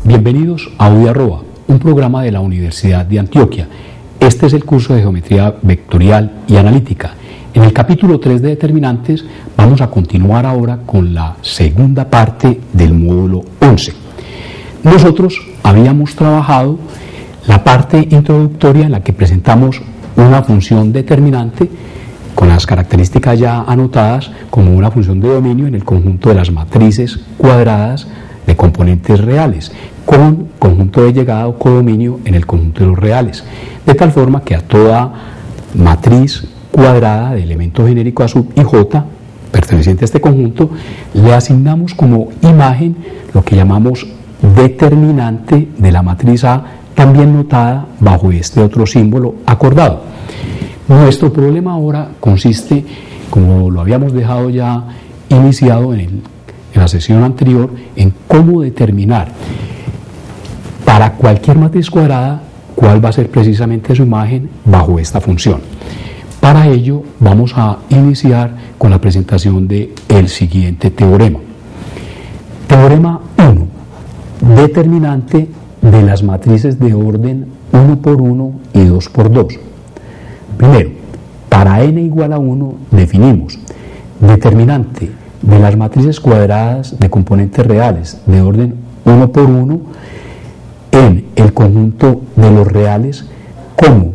Bienvenidos a UDI Arroba, un programa de la Universidad de Antioquia. Este es el curso de Geometría Vectorial y Analítica. En el capítulo 3 de Determinantes vamos a continuar ahora con la segunda parte del módulo 11. Nosotros habíamos trabajado la parte introductoria en la que presentamos una función determinante con las características ya anotadas como una función de dominio en el conjunto de las matrices cuadradas de componentes reales, con conjunto de llegada o codominio en el conjunto de los reales, de tal forma que a toda matriz cuadrada de elemento genérico A sub y J perteneciente a este conjunto le asignamos como imagen lo que llamamos determinante de la matriz A, también notada bajo este otro símbolo acordado. Nuestro problema ahora consiste, como lo habíamos dejado ya iniciado en la sesión anterior, en cómo determinar para cualquier matriz cuadrada cuál va a ser precisamente su imagen bajo esta función. Para ello vamos a iniciar con la presentación del siguiente teorema. Teorema 1. Determinante de las matrices de orden 1 por 1 y 2 por 2. Primero, para n igual a 1 definimos determinante de las matrices cuadradas de componentes reales de orden 1 por 1 en el conjunto de los reales como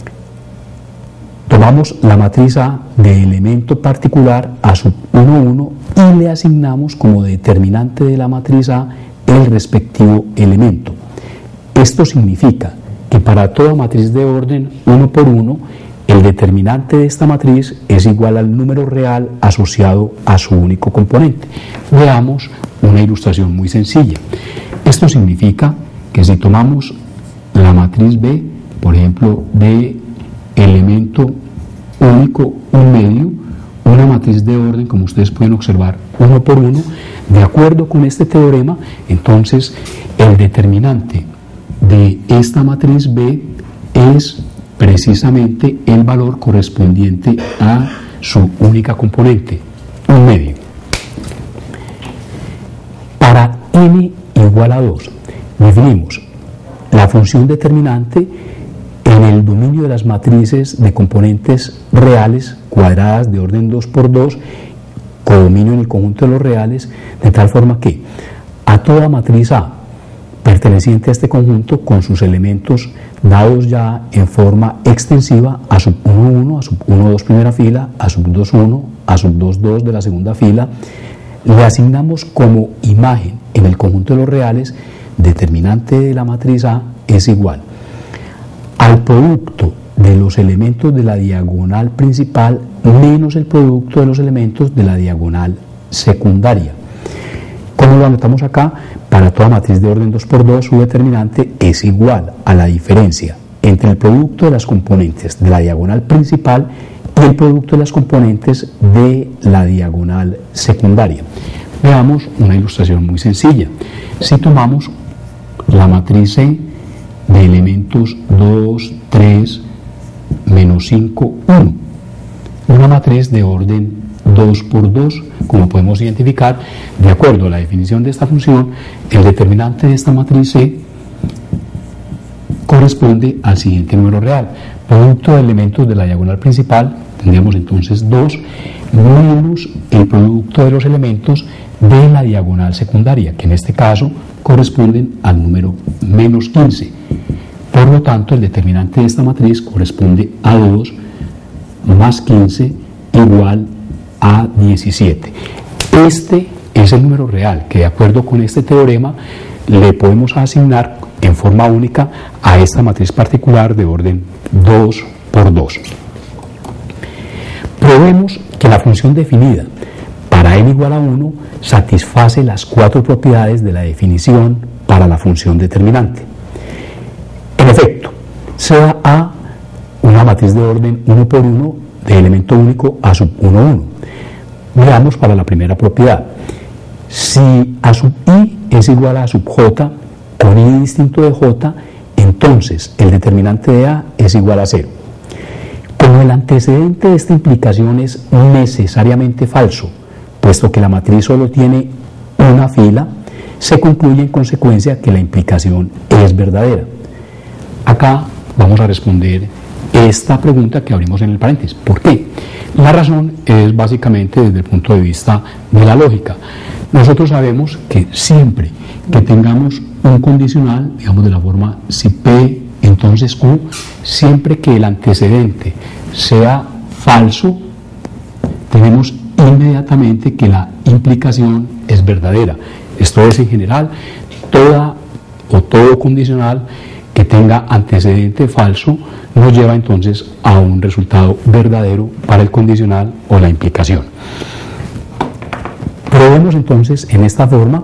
tomamos la matriz A de elemento particular A sub 1, 1 y le asignamos como determinante de la matriz A el respectivo elemento. Esto significa que para toda matriz de orden 1 por 1 el determinante de esta matriz es igual al número real asociado a su único componente. Veamos una ilustración muy sencilla. Esto significa que si tomamos la matriz B, por ejemplo, de elemento único 1 medio, una matriz de orden, como ustedes pueden observar, 1 por 1, de acuerdo con este teorema, entonces el determinante de esta matriz B es precisamente el valor correspondiente a su única componente, 1 medio. Para n igual a 2, definimos la función determinante en el dominio de las matrices de componentes reales cuadradas de orden 2 por 2, codominio en el conjunto de los reales, de tal forma que a toda matriz A perteneciente a este conjunto con sus elementos dados ya en forma extensiva a sub 1, 1, a sub 1, 2 primera fila, a sub 2, 1, a sub 2, 2 de la segunda fila, le asignamos como imagen en el conjunto de los reales determinante de la matriz A es igual al producto de los elementos de la diagonal principal menos el producto de los elementos de la diagonal secundaria. Como lo anotamos acá, para toda matriz de orden 2 por 2 su determinante es igual a la diferencia entre el producto de las componentes de la diagonal principal y el producto de las componentes de la diagonal secundaria. Veamos una ilustración muy sencilla. Si tomamos la matriz C de elementos 2, 3, menos 5, 1, una matriz de orden 2 por 2, como podemos identificar, de acuerdo a la definición de esta función, el determinante de esta matriz C corresponde al siguiente número real. Producto de elementos de la diagonal principal, tendríamos entonces 2, menos el producto de los elementos de la diagonal secundaria, que en este caso corresponden al número menos 15. Por lo tanto, el determinante de esta matriz corresponde a 2 más 15 igual a 17. Este es el número real que, de acuerdo con este teorema, le podemos asignar en forma única a esta matriz particular de orden 2 por 2. Probemos que la función definida para n igual a 1 satisface las 4 propiedades de la definición para la función determinante. En efecto, sea A una matriz de orden 1 por 1 de elemento único A sub 1, 1. Veamos para la primera propiedad. Si A sub i es igual a sub j con i distinto de j, entonces el determinante de A es igual a 0. Como el antecedente de esta implicación es necesariamente falso, puesto que la matriz solo tiene una fila, se concluye en consecuencia que la implicación es verdadera. Acá vamos a responder esta pregunta que abrimos en el paréntesis. ¿Por qué? La razón es básicamente desde el punto de vista de la lógica. Nosotros sabemos que siempre que tengamos un condicional, digamos de la forma si P, entonces Q, siempre que el antecedente sea falso, tenemos inmediatamente que la implicación es verdadera. Esto es, en general, todo condicional que tenga antecedente falso nos lleva entonces a un resultado verdadero para el condicional o la implicación. Probemos entonces en esta forma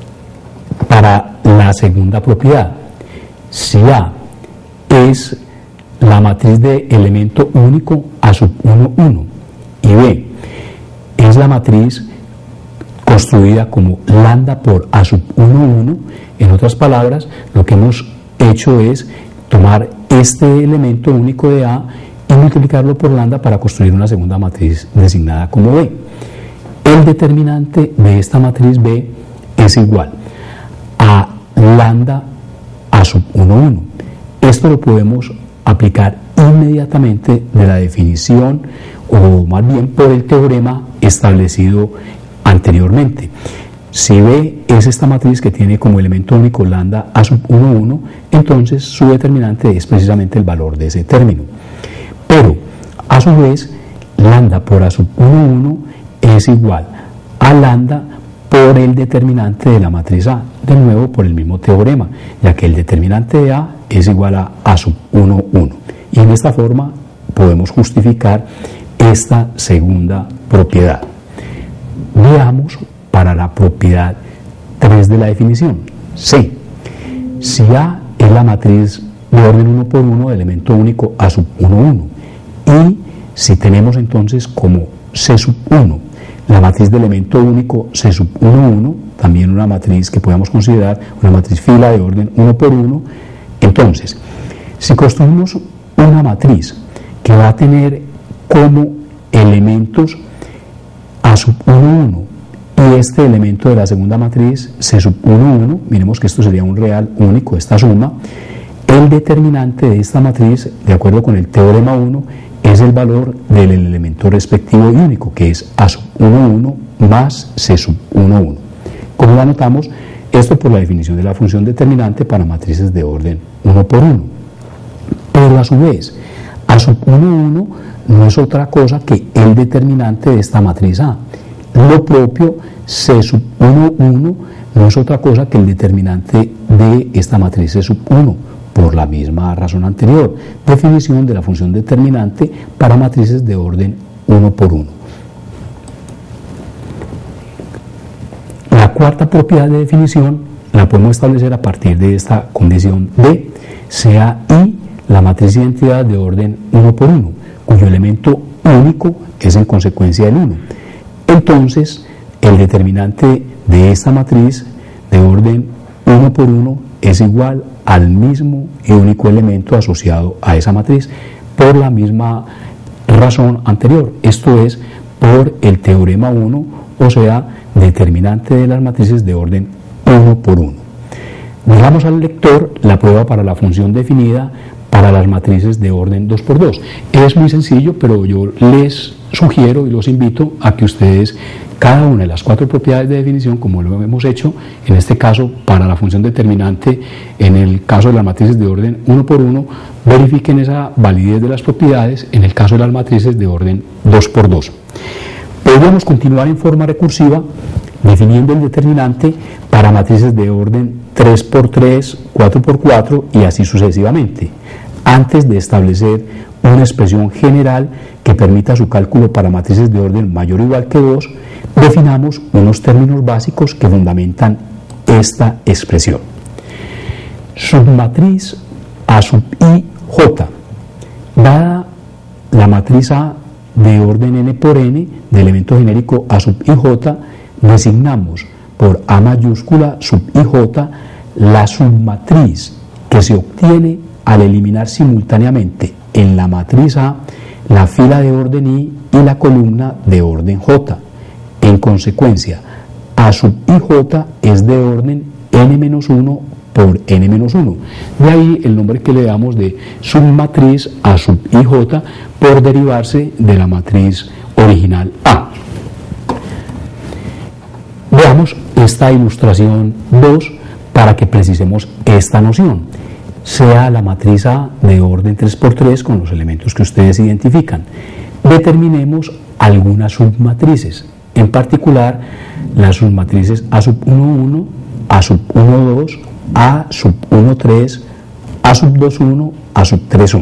para la segunda propiedad. Si A es la matriz de elemento único A sub 1, 1 y B es la matriz construida como lambda por A sub 1, 1, en otras palabras, lo que hemos hecho es tomar este elemento único de A y multiplicarlo por lambda para construir una segunda matriz designada como B. El determinante de esta matriz B es igual a lambda A sub 1, 1. Esto lo podemos aplicar inmediatamente de la definición, o más bien por el teorema establecido anteriormente. Si B es esta matriz que tiene como elemento único lambda A sub 1, 1, entonces su determinante es precisamente el valor de ese término. Pero, a su vez, lambda por A sub 1, 1 es igual a lambda por el determinante de la matriz A, de nuevo por el mismo teorema, ya que el determinante de A es igual a A sub 1, 1. Y en esta forma podemos justificar esta segunda propiedad. Veamos para la propiedad 3 de la definición. C. Si A es la matriz de orden 1 por 1 de elemento único A sub 1, 1, y si tenemos entonces como C sub 1 la matriz de elemento único C sub 1, 1, también una matriz que podemos considerar una matriz fila de orden 1 por 1, entonces, si construimos una matriz que va a tener como elementos A sub 1, 1 y este elemento de la segunda matriz C sub 1, 1, miremos que esto sería un real único, esta suma, el determinante de esta matriz, de acuerdo con el teorema 1, es el valor del elemento respectivo y único, que es A sub 1, 1 más C sub 1, 1. Como lo anotamos, esto por la definición de la función determinante para matrices de orden 1 por 1. Pero a su vez, A sub 1, 1 no es otra cosa que el determinante de esta matriz A. Lo propio, C sub 1, 1 no es otra cosa que el determinante de esta matriz C sub 1, por la misma razón anterior, definición de la función determinante para matrices de orden 1 por 1. La cuarta propiedad de definición la podemos establecer a partir de esta condición de sea I la matriz de identidad de orden 1 por 1, cuyo elemento único es en consecuencia el 1. Entonces, el determinante de esta matriz de orden 1 por 1 es igual al mismo y único elemento asociado a esa matriz por la misma razón anterior, esto es, por el teorema 1, o sea, determinante de las matrices de orden 1 por 1. Dejamos al lector la prueba para la función definida para las matrices de orden 2 por 2. Es muy sencillo, pero yo les sugiero y los invito a que ustedes cada una de las 4 propiedades de definición, como lo hemos hecho en este caso para la función determinante, en el caso de las matrices de orden 1 por 1, verifiquen esa validez de las propiedades en el caso de las matrices de orden 2 por 2. Podríamos continuar en forma recursiva definiendo el determinante para matrices de orden 3 por 3, 4 por 4 y así sucesivamente, antes de establecer una expresión general que permita su cálculo para matrices de orden mayor o igual que 2, definamos unos términos básicos que fundamentan esta expresión. Submatriz A sub I J, dada la matriz A de orden n por n de elemento genérico A sub IJ, designamos por A mayúscula sub IJ la submatriz que se obtiene al eliminar simultáneamente en la matriz A la fila de orden I y la columna de orden J. En consecuencia, A sub ij es de orden n-1 por n-1. De ahí el nombre que le damos de submatriz A sub ij por derivarse de la matriz original A. Veamos esta ilustración 2 para que precisemos esta noción. Sea la matriz A de orden 3×3 con los elementos que ustedes identifican. Determinemos algunas submatrices, en particular las submatrices A sub 1,1, A sub 1,2, A sub 1,3, A sub 2,1, A sub 3,1.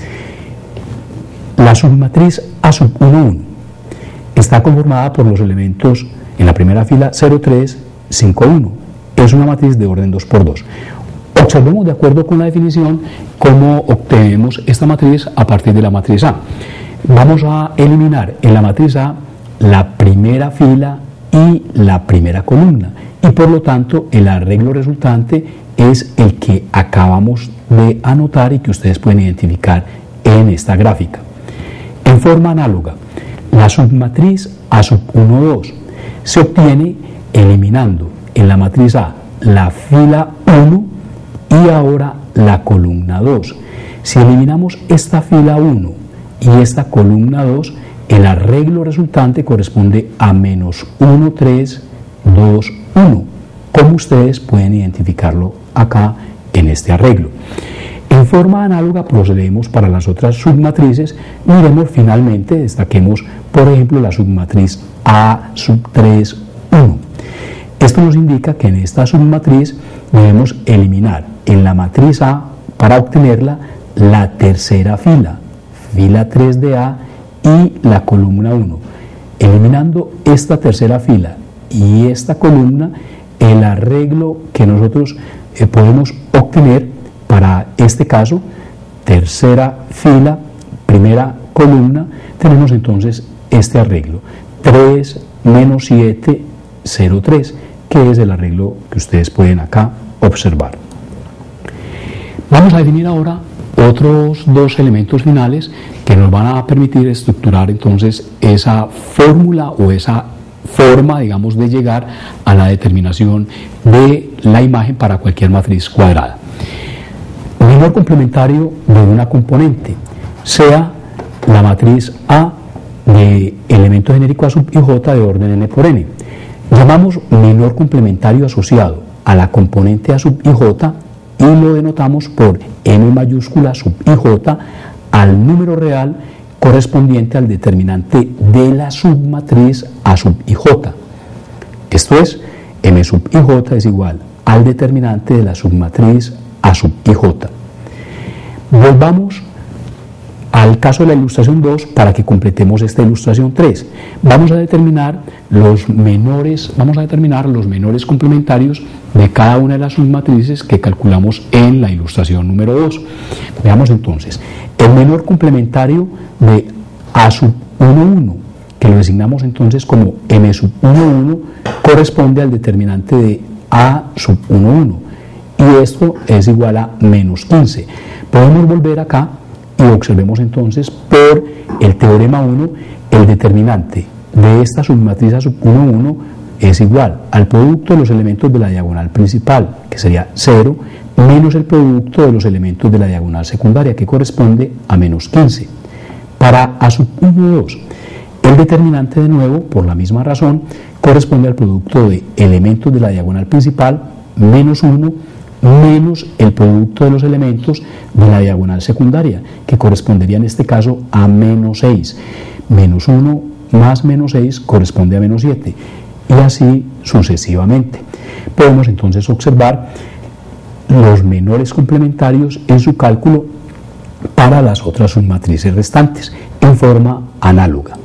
La submatriz A sub 1,1 está conformada por los elementos en la primera fila 0,3, 5,1. Es una matriz de orden 2×2. Observemos de acuerdo con la definición cómo obtenemos esta matriz a partir de la matriz A. Vamos a eliminar en la matriz A la primera fila y la primera columna, y por lo tanto el arreglo resultante es el que acabamos de anotar y que ustedes pueden identificar en esta gráfica. En forma análoga, la submatriz A sub 1,2 se obtiene eliminando en la matriz A la fila 1 y ahora la columna 2. Si eliminamos esta fila 1 y esta columna 2, el arreglo resultante corresponde a menos 1, 3, 2, 1, como ustedes pueden identificarlo acá en este arreglo. En forma análoga procedemos para las otras submatrices. Miremos finalmente, destaquemos por ejemplo la submatriz A sub 3, 1. Esto nos indica que en esta submatriz debemos eliminar en la matriz A, para obtenerla, la tercera fila, fila 3 de A, y la columna 1. Eliminando esta tercera fila y esta columna, el arreglo que nosotros podemos obtener para este caso, tercera fila, primera columna, tenemos entonces este arreglo, 3 menos 7, 0, 3, que es el arreglo que ustedes pueden acá observar. Vamos a definir ahora otros dos elementos finales que nos van a permitir estructurar entonces esa fórmula o esa forma, digamos, de llegar a la determinación de la imagen para cualquier matriz cuadrada. Menor complementario de una componente, sea la matriz A de elemento genérico A sub ij de orden n por n. Llamamos menor complementario asociado a la componente A sub ij y lo denotamos por n mayúscula sub ij al número real correspondiente al determinante de la submatriz A sub ij. Esto es, m sub ij es igual al determinante de la submatriz A sub ij. Volvamos al caso de la ilustración 2 para que completemos esta ilustración 3. Vamos a determinar los menores complementarios de cada una de las submatrices que calculamos en la ilustración número 2. Veamos entonces, el menor complementario de A sub 1,1, que lo designamos entonces como M sub 1,1, corresponde al determinante de A sub 1,1, y esto es igual a menos 15. Podemos volver acá y observemos entonces por el teorema 1, el determinante de esta submatriz A sub 1,1 es igual al producto de los elementos de la diagonal principal, que sería 0, menos el producto de los elementos de la diagonal secundaria, que corresponde a menos 15. Para A sub 1,2, el determinante de nuevo, por la misma razón, corresponde al producto de elementos de la diagonal principal, menos 1, menos el producto de los elementos de la diagonal secundaria, que correspondería en este caso a menos 6. Menos 1 más menos 6 corresponde a menos 7, y así sucesivamente. Podemos entonces observar los menores complementarios en su cálculo para las otras submatrices restantes, en forma análoga.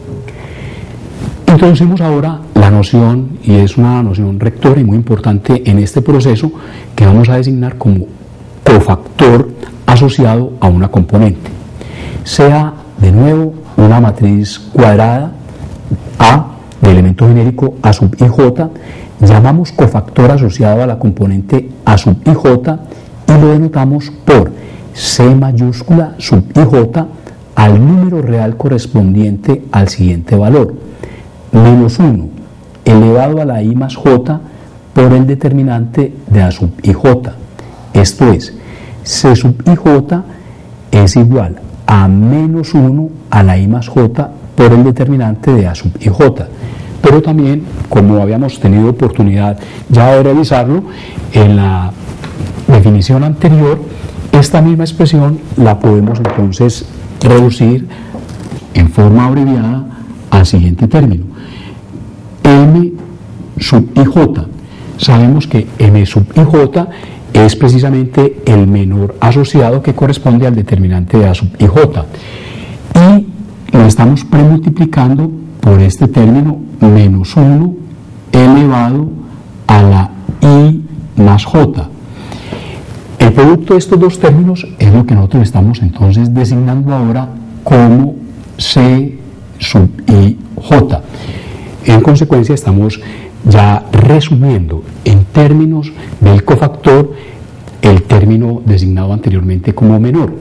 Introducimos ahora la noción, y es una noción rectora y muy importante en este proceso, que vamos a designar como cofactor asociado a una componente. Sea de nuevo una matriz cuadrada A de elemento genérico A sub ij, llamamos cofactor asociado a la componente A sub ij y lo denotamos por C mayúscula sub ij al número real correspondiente al siguiente valor: menos 1 elevado a la I más J por el determinante de A sub ij. Esto es, C sub ij es igual a menos 1 a la I más J por el determinante de A sub ij. Pero también, como habíamos tenido oportunidad ya de realizarlo en la definición anterior, esta misma expresión la podemos entonces reducir en forma abreviada al siguiente término: M sub ij. Sabemos que M sub ij es precisamente el menor asociado que corresponde al determinante de A sub ij. Y lo estamos premultiplicando por este término menos 1 elevado a la I más J. El producto de estos dos términos es lo que nosotros estamos entonces designando ahora como C sub ij. En consecuencia, estamos ya resumiendo en términos del cofactor el término designado anteriormente como menor.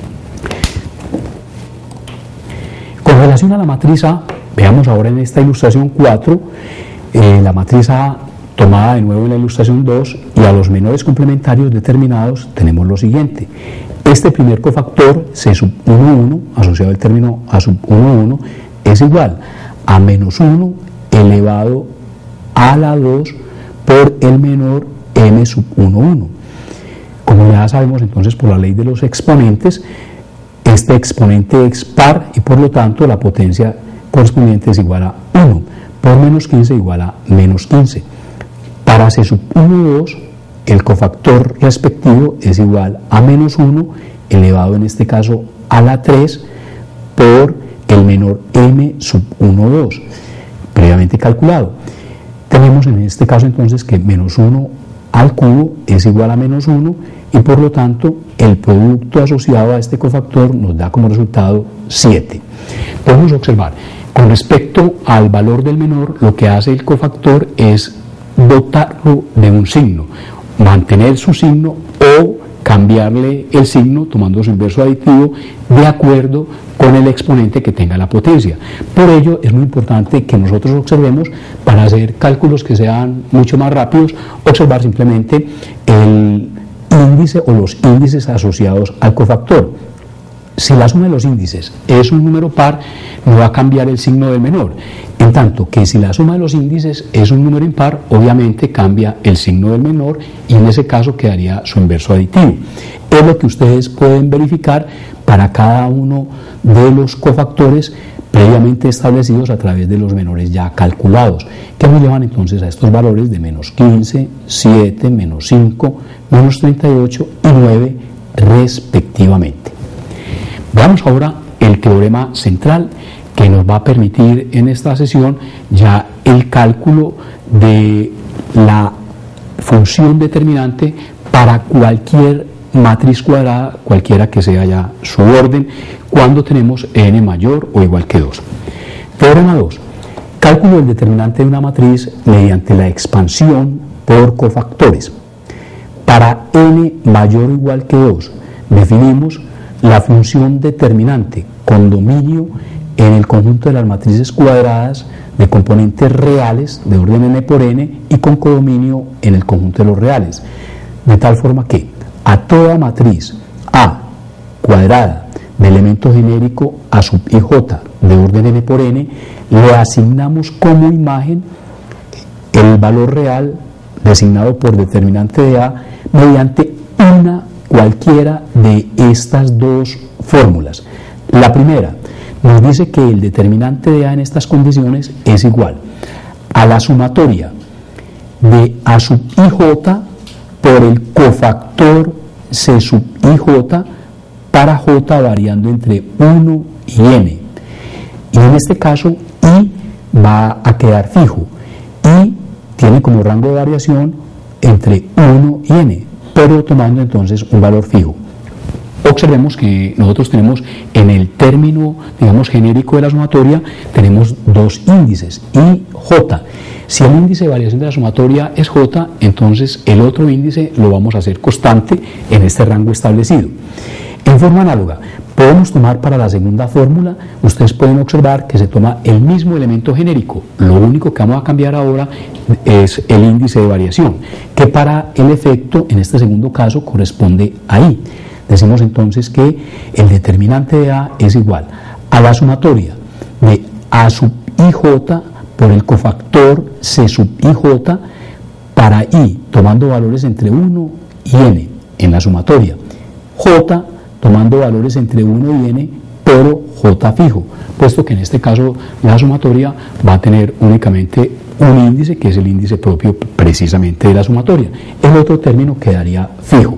Con relación a la matriz A, veamos ahora en esta ilustración 4, la matriz A tomada de nuevo en la ilustración 2, y a los menores complementarios determinados tenemos lo siguiente. Este primer cofactor, C sub 1, 1, asociado al término A sub 1, 1, es igual a menos 1 elevado a la 2 por el menor M sub 1, 1. Como ya sabemos entonces por la ley de los exponentes, este exponente es par y por lo tanto la potencia correspondiente es igual a 1 por menos 15 igual a menos 15. Para C sub 1, 2, el cofactor respectivo es igual a menos 1 elevado en este caso a la 3 por el menor M sub 1, 2, previamente calculado. Tenemos en este caso entonces que menos 1 al cubo es igual a menos 1 y por lo tanto el producto asociado a este cofactor nos da como resultado 7. Podemos observar, con respecto al valor del menor, lo que hace el cofactor es dotarlo de un signo, mantener su signo o cambiarle el signo tomando su inverso aditivo de acuerdo con el exponente que tenga la potencia. Por ello es muy importante que nosotros observemos, para hacer cálculos que sean mucho más rápidos, observar simplemente el índice o los índices asociados al cofactor. Si la suma de los índices es un número par, no va a cambiar el signo del menor. En tanto que si la suma de los índices es un número impar, obviamente cambia el signo del menor y en ese caso quedaría su inverso aditivo. Es lo que ustedes pueden verificar para cada uno de los cofactores previamente establecidos a través de los menores ya calculados, que nos llevan entonces a estos valores de menos 15, 7, menos 5, menos 38 y 9 respectivamente. Veamos ahora el teorema central que nos va a permitir en esta sesión ya el cálculo de la función determinante para cualquier matriz cuadrada, cualquiera que sea ya su orden, cuando tenemos n mayor o igual que 2. Teorema 2. Cálculo del determinante de una matriz mediante la expansión por cofactores. Para n mayor o igual que 2, definimos la función determinante con dominio en el conjunto de las matrices cuadradas de componentes reales de orden n por n y con codominio en el conjunto de los reales, de tal forma que a toda matriz A cuadrada de elemento genérico A sub ij de orden n por n le asignamos como imagen el valor real designado por determinante de A mediante una cualquiera de estas dos fórmulas. La primera nos dice que el determinante de A en estas condiciones es igual a la sumatoria de A sub ij por el cofactor C sub ij para J variando entre 1 y n. Y en este caso I va a quedar fijo y tiene como rango de variación entre 1 y n, pero tomando entonces un valor fijo. Observemos que nosotros tenemos en el término, digamos, genérico de la sumatoria, tenemos dos índices, I y J. Si el índice de variación de la sumatoria es J, entonces el otro índice lo vamos a hacer constante en este rango establecido. En forma análoga, Podemos tomar para la segunda fórmula, ustedes pueden observar que se toma el mismo elemento genérico, lo único que vamos a cambiar ahora es el índice de variación, que para el efecto, en este segundo caso, corresponde a I. Decimos entonces que el determinante de A es igual a la sumatoria de A sub IJ por el cofactor C sub IJ para I, tomando valores entre 1 y n en la sumatoria, J tomando valores entre 1 y n, pero J fijo, puesto que en este caso la sumatoria va a tener únicamente un índice, que es el índice propio precisamente de la sumatoria. El otro término quedaría fijo.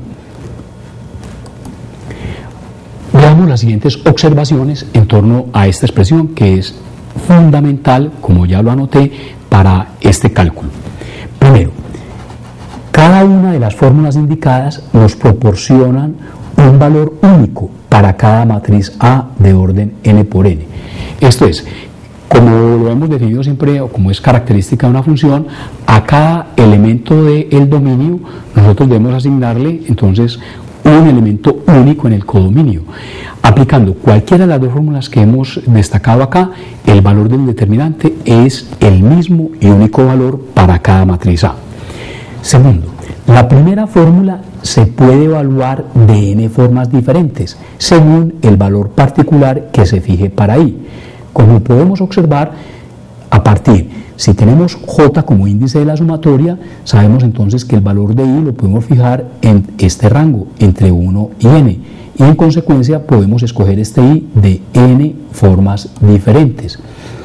Veamos las siguientes observaciones en torno a esta expresión, que es fundamental, como ya lo anoté, para este cálculo. Primero, cada una de las fórmulas indicadas nos proporcionan un valor único para cada matriz A de orden n por n. Esto es, como lo hemos definido siempre, o como es característica de una función, a cada elemento del dominio nosotros debemos asignarle entonces un elemento único en el codominio. Aplicando cualquiera de las dos fórmulas que hemos destacado acá, el valor del determinante es el mismo y único valor para cada matriz A. Segundo, la primera fórmula se puede evaluar de n formas diferentes, según el valor particular que se fije para I. Como podemos observar, si tenemos J como índice de la sumatoria, sabemos entonces que el valor de I lo podemos fijar en este rango, entre 1 y n, y en consecuencia podemos escoger este I de n formas diferentes.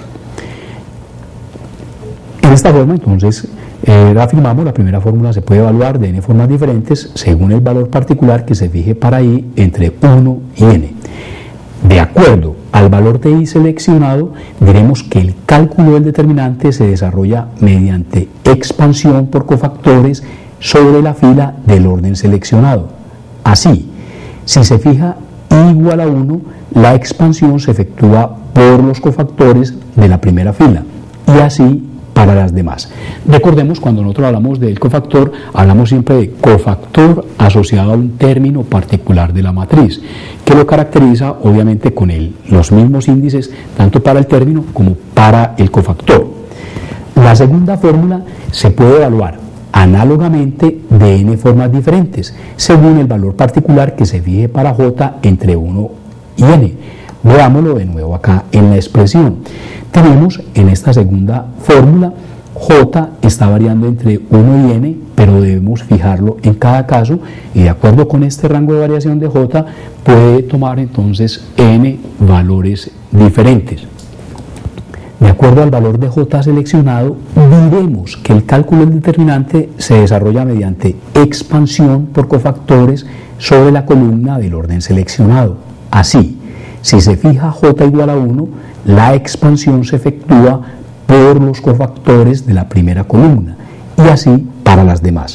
En esta forma, entonces, afirmamos, la primera fórmula se puede evaluar de n formas diferentes según el valor particular que se fije para I entre 1 y n. De acuerdo al valor de I seleccionado, diremos que el cálculo del determinante se desarrolla mediante expansión por cofactores sobre la fila del orden seleccionado. Así, si se fija I igual a 1, la expansión se efectúa por los cofactores de la primera fila, y así para las demás. Recordemos, cuando nosotros hablamos del cofactor, hablamos siempre de cofactor asociado a un término particular de la matriz, que lo caracteriza obviamente con los mismos índices tanto para el término como para el cofactor. La segunda fórmula se puede evaluar análogamente de n formas diferentes, según el valor particular que se fije para J entre 1 y n. Veámoslo de nuevo acá en la expresión. Tenemos en esta segunda fórmula, J está variando entre 1 y n, pero debemos fijarlo en cada caso, y de acuerdo con este rango de variación de J, puede tomar entonces n valores diferentes. De acuerdo al valor de J seleccionado, diremos que el cálculo del determinante se desarrolla mediante expansión por cofactores sobre la columna del orden seleccionado. Así, si se fija J igual a 1, la expansión se efectúa por los cofactores de la primera columna, y así para las demás.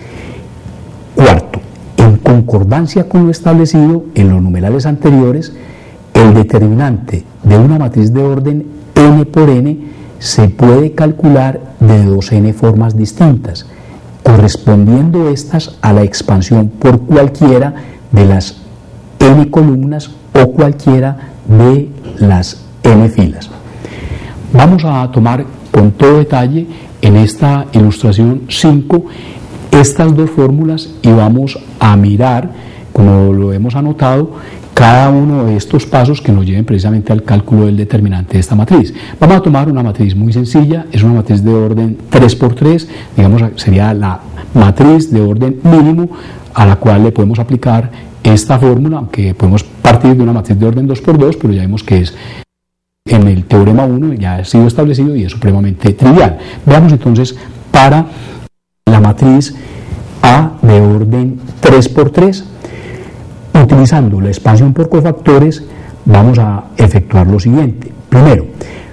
Cuarto, en concordancia con lo establecido en los numerales anteriores, el determinante de una matriz de orden n por n se puede calcular de 2n formas distintas, correspondiendo estas a la expansión por cualquiera de las n columnas o cualquiera de las n filas. Vamos a tomar con todo detalle en esta ilustración 5 estas dos fórmulas y vamos a mirar, como lo hemos anotado, cada uno de estos pasos que nos lleven precisamente al cálculo del determinante de esta matriz. Vamos a tomar una matriz muy sencilla, es una matriz de orden 3×3, digamos sería la matriz de orden mínimo a la cual le podemos aplicar esta fórmula, aunque podemos partir de una matriz de orden 2×2, pero ya vemos que es en el teorema 1 ya ha sido establecido y es supremamente trivial. Veamos entonces para la matriz A de orden 3×3, utilizando la expansión por cofactores, vamos a efectuar lo siguiente. Primero,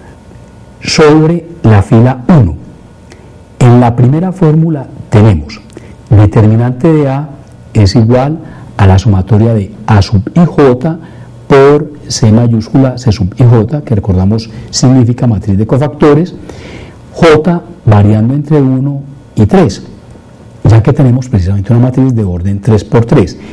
sobre la fila 1, en la primera fórmula tenemos determinante de A es igual a la sumatoria de A sub IJ por C mayúscula C sub IJ, que recordamos significa matriz de cofactores, J variando entre 1 y 3, ya que tenemos precisamente una matriz de orden 3×3.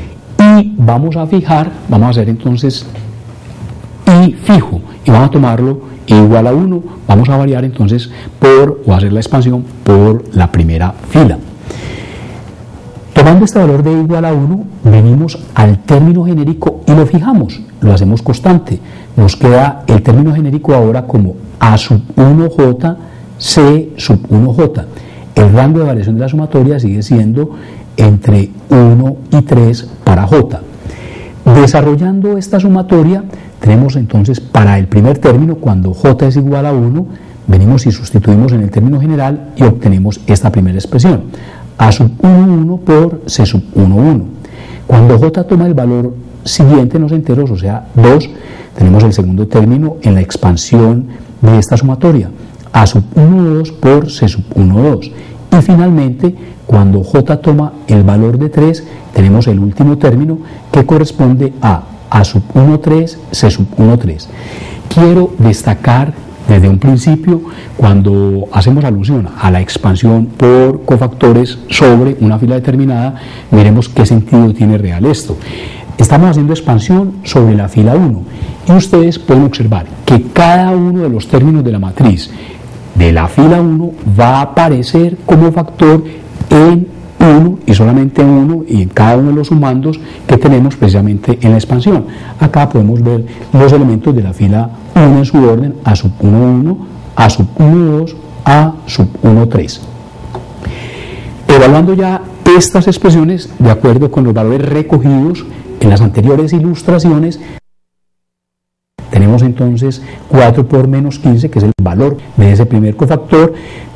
y vamos a fijar, vamos a hacer entonces I fijo y vamos a tomarlo igual a 1, vamos a variar entonces o hacer la expansión por la primera fila. Tomando este valor de igual a 1, venimos al término genérico y lo fijamos, lo hacemos constante. Nos queda el término genérico ahora como A sub 1J, C sub 1J. El rango de variación de la sumatoria sigue siendo entre 1 y 3 para J. Desarrollando esta sumatoria, tenemos entonces para el primer término, cuando J es igual a 1, venimos y sustituimos en el término general y obtenemos esta primera expresión. A sub 1 por C sub 1. Cuando J toma el valor siguiente en los enteros, o sea 2, tenemos el segundo término en la expansión de esta sumatoria. A sub 1,2 por C sub 1,2. Y finalmente, cuando J toma el valor de 3, tenemos el último término que corresponde a sub 1,3, C sub 1,3. Quiero destacar desde un principio, cuando hacemos alusión a la expansión por cofactores sobre una fila determinada, miremos qué sentido tiene real esto. Estamos haciendo expansión sobre la fila 1 y ustedes pueden observar que cada uno de los términos de la matriz de la fila 1 va a aparecer como factor en 1 y solamente en 1 y en cada uno de los sumandos que tenemos precisamente en la expansión. Acá podemos ver los elementos de la fila 1 en su orden: A sub 1,1, A sub 1,2, A sub 1,3. Evaluando ya estas expresiones de acuerdo con los valores recogidos en las anteriores ilustraciones, tenemos entonces 4 por menos 15, que es el valor de ese primer cofactor,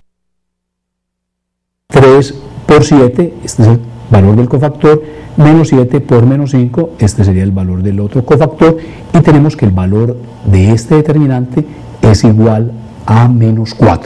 3 por 7, este es el valor del cofactor, menos 7 por menos 5, este sería el valor del otro cofactor, y tenemos que el valor de este determinante es igual a menos 4.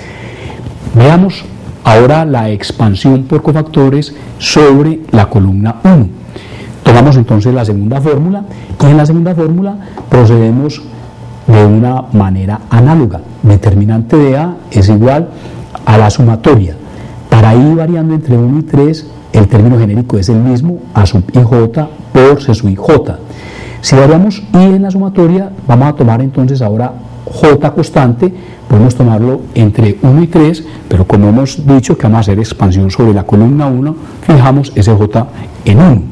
Veamos ahora la expansión por cofactores sobre la columna 1. Tomamos entonces la segunda fórmula y en la segunda fórmula procedemos de una manera análoga. Determinante de A es igual a la sumatoria. Para I variando entre 1 y 3, el término genérico es el mismo, A sub IJ por C sub IJ. Si variamos I en la sumatoria, vamos a tomar entonces ahora J constante, podemos tomarlo entre 1 y 3, pero como hemos dicho que vamos a hacer expansión sobre la columna 1, fijamos ese J en 1.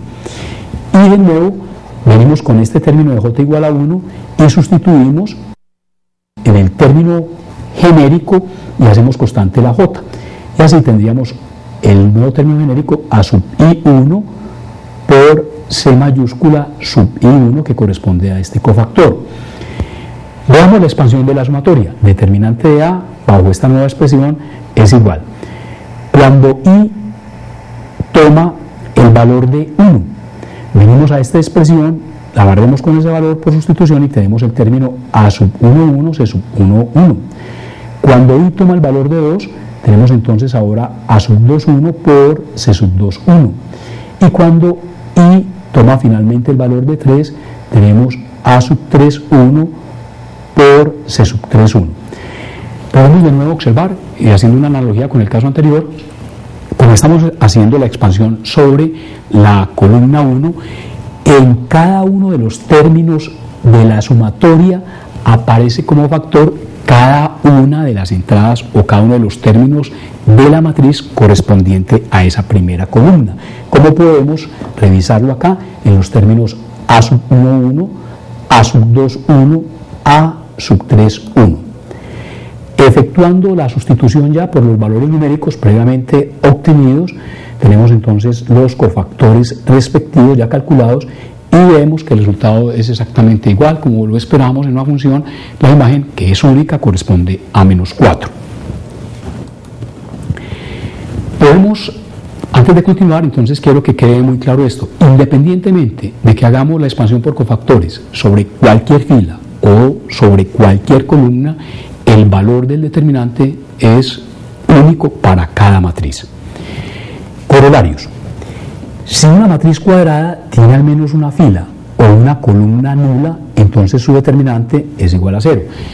Y de nuevo, venimos con este término de J igual a 1 y sustituimos en el término genérico y hacemos constante la J. Y así tendríamos el nuevo término genérico A sub I1 por C mayúscula sub I1, que corresponde a este cofactor. Veamos la expansión de la sumatoria. Determinante de A bajo esta nueva expresión es igual. Cuando I toma el valor de 1, venimos a esta expresión, la barremos con ese valor por sustitución y tenemos el término A sub 1,1, C sub 1,1. Cuando I toma el valor de 2, tenemos entonces ahora A sub 2,1 por C sub 2,1. Y cuando I toma finalmente el valor de 3, tenemos A sub 3,1 por C sub 3,1. Podemos de nuevo observar, y haciendo una analogía con el caso anterior, como estamos haciendo la expansión sobre la columna 1, en cada uno de los términos de la sumatoria aparece como factor cada una de las entradas o cada uno de los términos de la matriz correspondiente a esa primera columna. ¿Cómo podemos revisarlo acá? En los términos A sub 1,1, A sub 2,1, A sub 3,1. Efectuando la sustitución ya por los valores numéricos previamente obtenidos, tenemos entonces los cofactores respectivos ya calculados y vemos que el resultado es exactamente igual como lo esperamos en una función. La imagen, que es única, corresponde a menos 4. Podemos, antes de continuar, entonces quiero que quede muy claro esto: independientemente de que hagamos la expansión por cofactores sobre cualquier fila o sobre cualquier columna, el valor del determinante es único para cada matriz. Corolarios. Si una matriz cuadrada tiene al menos una fila o una columna nula, entonces su determinante es igual a 0.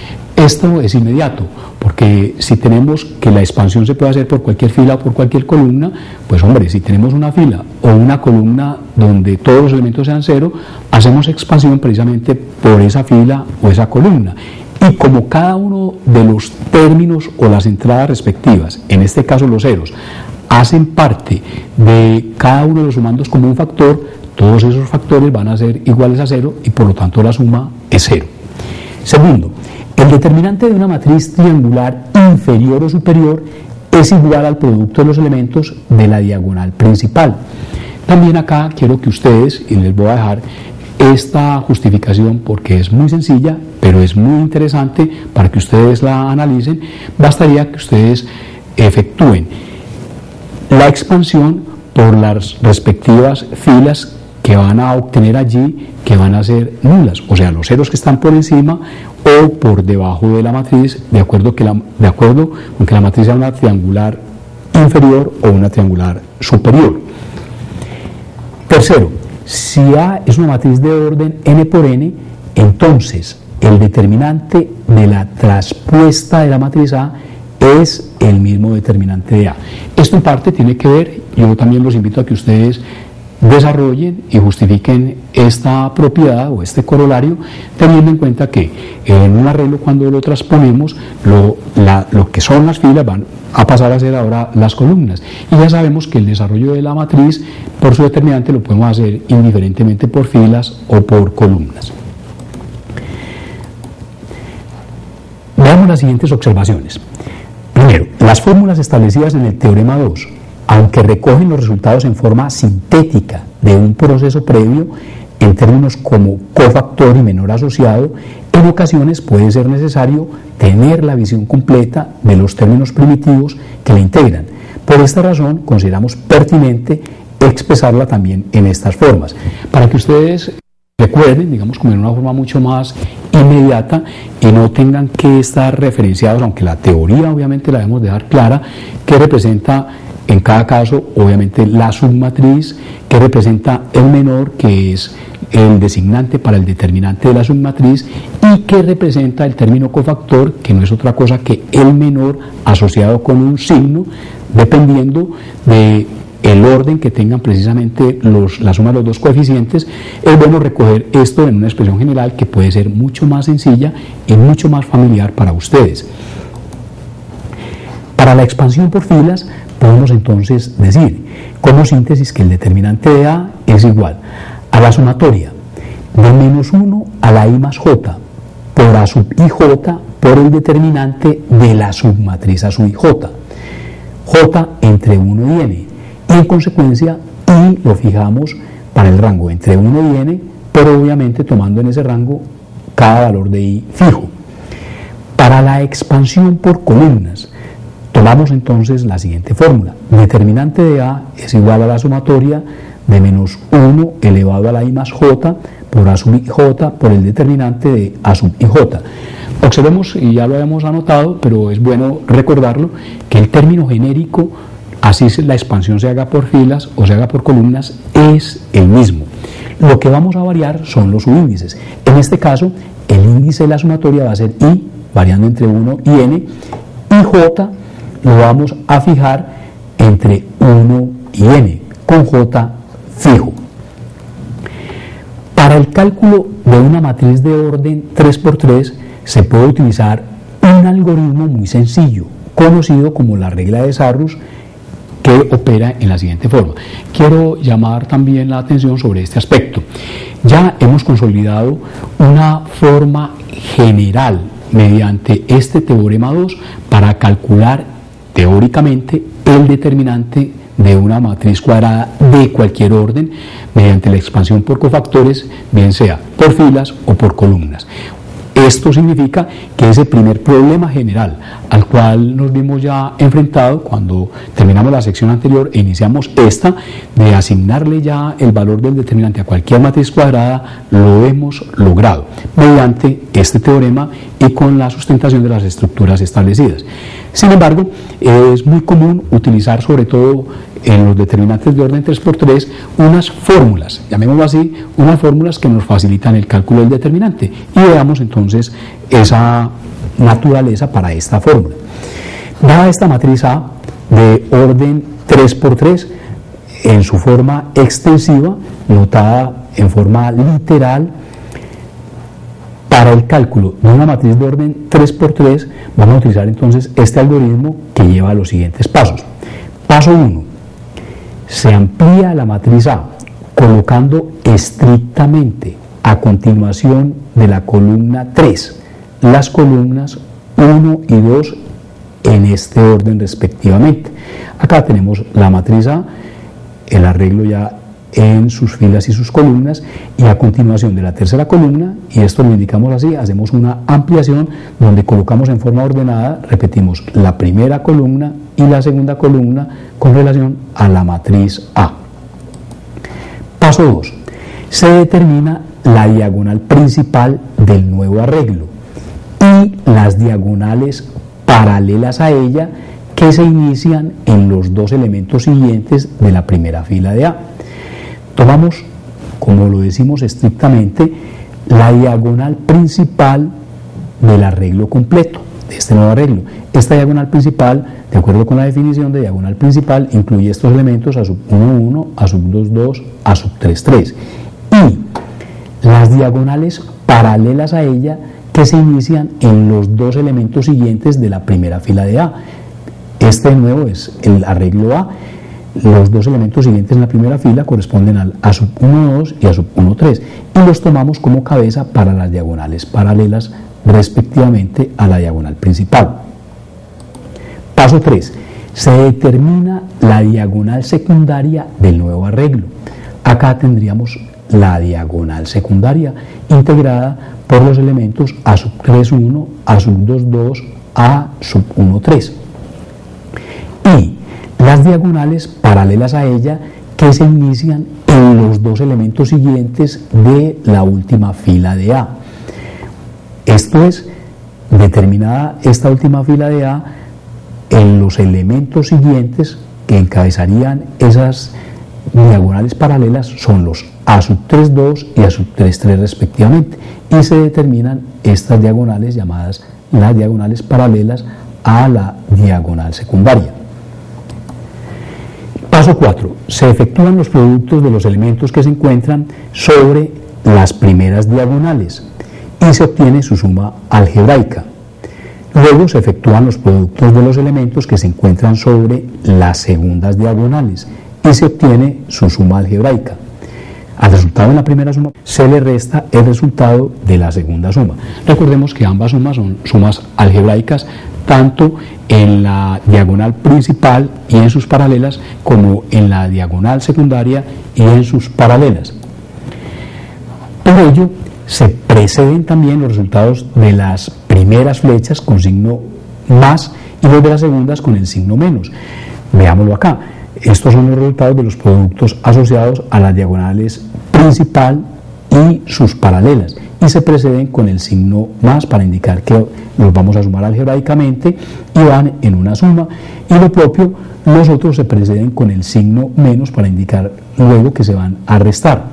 Esto es inmediato, porque si tenemos que la expansión se puede hacer por cualquier fila o por cualquier columna, pues hombre, si tenemos una fila o una columna donde todos los elementos sean cero, hacemos expansión precisamente por esa fila o esa columna. Y como cada uno de los términos o las entradas respectivas, en este caso los ceros, hacen parte de cada uno de los sumandos como un factor, todos esos factores van a ser iguales a cero y por lo tanto la suma es cero. Segundo, el determinante de una matriz triangular inferior o superior es igual al producto de los elementos de la diagonal principal. También acá quiero que ustedes, y les voy a dejar esta justificación porque es muy sencilla, pero es muy interesante para que ustedes la analicen, bastaría que ustedes efectúen la expansión por las respectivas filas que van a obtener allí, que van a ser nulas, o sea, los ceros que están por encima o por debajo de la matriz, de acuerdo con que la matriz sea una triangular inferior o una triangular superior. Tercero, si A es una matriz de orden n por n, entonces el determinante de la traspuesta de la matriz A es el mismo determinante de A. Esto en parte tiene que ver, yo también los invito a que ustedes desarrollen y justifiquen esta propiedad o este corolario, teniendo en cuenta que en un arreglo, cuando lo transponemos, lo que son las filas van a pasar a ser ahora las columnas, y ya sabemos que el desarrollo de la matriz por su determinante lo podemos hacer indiferentemente por filas o por columnas. Veamos las siguientes observaciones. Primero, las fórmulas establecidas en el teorema 2, aunque recogen los resultados en forma sintética de un proceso previo, en términos como cofactor y menor asociado, en ocasiones puede ser necesario tener la visión completa de los términos primitivos que la integran. Por esta razón, consideramos pertinente expresarla también en estas formas, para que ustedes recuerden, digamos, como en una forma mucho más inmediata y no tengan que estar referenciados, aunque la teoría obviamente la debemos dejar clara, que representa en cada caso, obviamente, la submatriz, que representa el menor, que es el designante para el determinante de la submatriz, y que representa el término cofactor, que no es otra cosa que el menor asociado con un signo, dependiendo de el orden que tengan precisamente la suma de los dos coeficientes. Es bueno recoger esto en una expresión general que puede ser mucho más sencilla y mucho más familiar para ustedes. Para la expansión por filas, podemos entonces decir, como síntesis, que el determinante de A es igual a la sumatoria de menos 1 a la I más J por A sub IJ por el determinante de la submatriz A sub IJ, J entre 1 y n, y en consecuencia I lo fijamos para el rango entre 1 y n, pero obviamente tomando en ese rango cada valor de I fijo. Para la expansión por columnas, tomamos entonces la siguiente fórmula. Determinante de A es igual a la sumatoria de menos 1 elevado a la I más J por A sub IJ por el determinante de A sub IJ. Observemos, y ya lo habíamos anotado, pero es bueno recordarlo, que el término genérico, así la expansión se haga por filas o se haga por columnas, es el mismo. Lo que vamos a variar son los subíndices. En este caso, el índice de la sumatoria va a ser I, variando entre 1 y n, y J lo vamos a fijar entre 1 y n, con J fijo. Para el cálculo de una matriz de orden 3×3 se puede utilizar un algoritmo muy sencillo, conocido como la regla de Sarrus, que opera en la siguiente forma. Quiero llamar también la atención sobre este aspecto. Ya hemos consolidado una forma general mediante este teorema 2 para calcular teóricamente el determinante de una matriz cuadrada de cualquier orden mediante la expansión por cofactores, bien sea por filas o por columnas. Esto significa que ese primer problema general al cual nos vimos ya enfrentado cuando terminamos la sección anterior e iniciamos esta, de asignarle ya el valor del determinante a cualquier matriz cuadrada, lo hemos logrado mediante este teorema y con la sustentación de las estructuras establecidas. Sin embargo, es muy común utilizar, sobre todo en los determinantes de orden 3×3, unas fórmulas, llamémoslo así, unas fórmulas que nos facilitan el cálculo del determinante. Y veamos entonces esa naturaleza para esta fórmula. Dada esta matriz A de orden 3×3 en su forma extensiva, notada en forma literal, para el cálculo de una matriz de orden 3×3 vamos a utilizar entonces este algoritmo que lleva a los siguientes pasos. Paso 1. Se amplía la matriz A colocando estrictamente a continuación de la columna 3 las columnas 1 y 2 en este orden respectivamente. Acá tenemos la matriz A, el arreglo ya en sus filas y sus columnas, y a continuación de la tercera columna, y esto lo indicamos así, hacemos una ampliación donde colocamos en forma ordenada, repetimos, la primera columna y la segunda columna con relación a la matriz A. Paso 2. Se determina la diagonal principal del nuevo arreglo y las diagonales paralelas a ella que se inician en los dos elementos siguientes de la primera fila de A. Tomamos, como lo decimos estrictamente, la diagonal principal del arreglo completo, de este nuevo arreglo. Esta diagonal principal, de acuerdo con la definición de diagonal principal, incluye estos elementos a sub 1, 1, a sub 2, 2, a sub 3, 3. Y las diagonales paralelas a ella que se inician en los dos elementos siguientes de la primera fila de A. Este de nuevo es el arreglo A. Los dos elementos siguientes en la primera fila corresponden al A sub 1, 2 y A sub 1, 3, y los tomamos como cabeza para las diagonales paralelas respectivamente a la diagonal principal. Paso 3. Se determina la diagonal secundaria del nuevo arreglo. Acá tendríamos la diagonal secundaria integrada por los elementos A sub 3, 1, A sub 2, 2, A sub 1, 3. Y las diagonales paralelas a ella que se inician en los dos elementos siguientes de la última fila de A. Esto es, determinada esta última fila de A, en los elementos siguientes que encabezarían esas diagonales paralelas son los A sub 3, 2 y A sub 3, 3 respectivamente, y se determinan estas diagonales llamadas las diagonales paralelas a la diagonal secundaria. Paso 4. Se efectúan los productos de los elementos que se encuentran sobre las primeras diagonales y se obtiene su suma algebraica. Luego se efectúan los productos de los elementos que se encuentran sobre las segundas diagonales y se obtiene su suma algebraica. Al resultado de la primera suma se le resta el resultado de la segunda suma. Recordemos que ambas sumas son sumas algebraicas, tanto en la diagonal principal y en sus paralelas, como en la diagonal secundaria y en sus paralelas. Por ello, se preceden también los resultados de las primeras flechas con signo más y los de las segundas con el signo menos. Veámoslo acá. Estos son los resultados de los productos asociados a las diagonales principal y sus paralelas, y se preceden con el signo más para indicar que los vamos a sumar algebraicamente y van en una suma, y lo propio, los otros se preceden con el signo menos para indicar luego que se van a restar.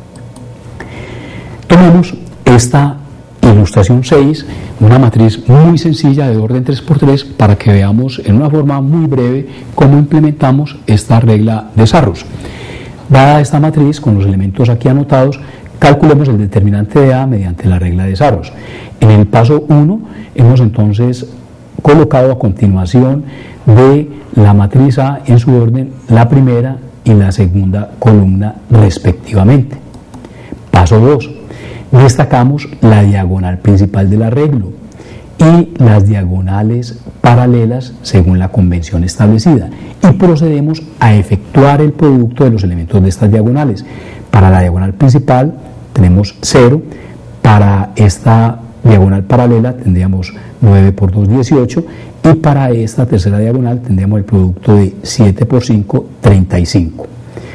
Tomemos esta ilustración 6, una matriz muy sencilla de orden 3×3, para que veamos en una forma muy breve cómo implementamos esta regla de Sarrus. Dada esta matriz con los elementos aquí anotados, calculemos el determinante de A mediante la regla de Sarrus. En el paso 1 hemos entonces colocado a continuación de la matriz A en su orden la primera y la segunda columna respectivamente. Paso 2. Destacamos la diagonal principal del arreglo y las diagonales paralelas según la convención establecida, y procedemos a efectuar el producto de los elementos de estas diagonales. Para la diagonal principal tenemos 0, para esta diagonal paralela tendríamos 9 por 2, 18, y para esta tercera diagonal tendríamos el producto de 7 por 5, 35.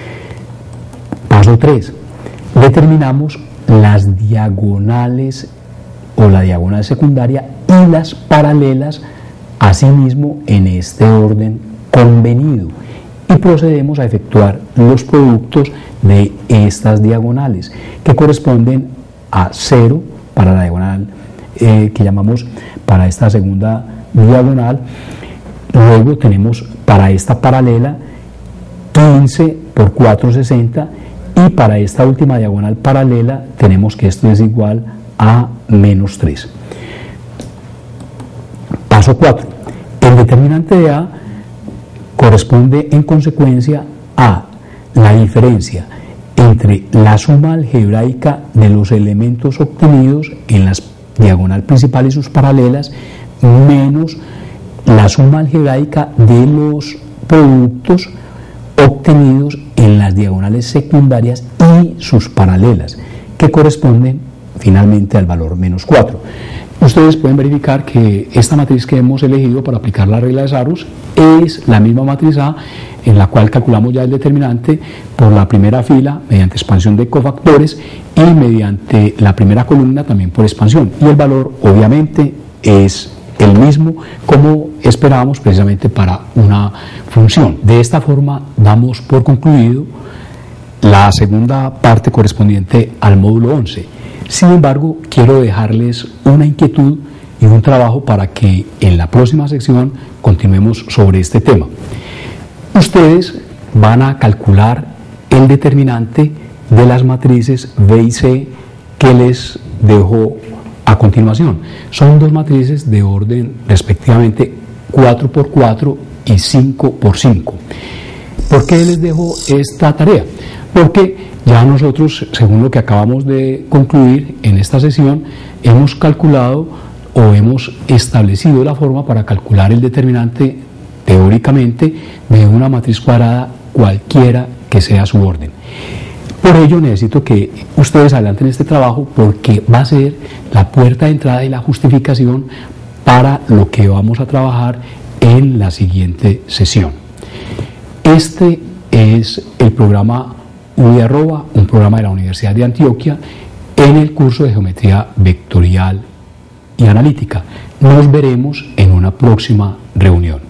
Paso 3. Determinamos las diagonales o la diagonal secundaria y las paralelas asimismo en este orden convenido, y procedemos a efectuar los productos de estas diagonales que corresponden a 0 para la diagonal que llamamos para esta segunda diagonal. Luego tenemos para esta paralela 15 por 4,60, y para esta última diagonal paralela tenemos que esto es igual a menos 3. Paso 4. El determinante de A corresponde en consecuencia a la diferencia entre la suma algebraica de los elementos obtenidos en las diagonal principal y sus paralelas menos la suma algebraica de los productos obtenidos en las diagonales secundarias y sus paralelas, que corresponden finalmente al valor menos 4. Ustedes pueden verificar que esta matriz que hemos elegido para aplicar la regla de Sarrus es la misma matriz A, en la cual calculamos ya el determinante por la primera fila mediante expansión de cofactores y mediante la primera columna también por expansión, y el valor obviamente es el mismo como esperábamos precisamente para una función. De esta forma damos por concluido la segunda parte correspondiente al módulo 11. Sin embargo, quiero dejarles una inquietud y un trabajo para que en la próxima sección continuemos sobre este tema. Ustedes van a calcular el determinante de las matrices B y C que les dejo a continuación. Son dos matrices de orden respectivamente 4×4 y 5×5. ¿Por qué les dejo esta tarea? Porque ya nosotros, según lo que acabamos de concluir en esta sesión, hemos calculado o hemos establecido la forma para calcular el determinante teóricamente de una matriz cuadrada cualquiera que sea su orden. Por ello necesito que ustedes adelanten este trabajo, porque va a ser la puerta de entrada y la justificación para lo que vamos a trabajar en la siguiente sesión. Este es el programa UDI@, un programa de la Universidad de Antioquia en el curso de Geometría Vectorial y Analítica. Nos veremos en una próxima reunión.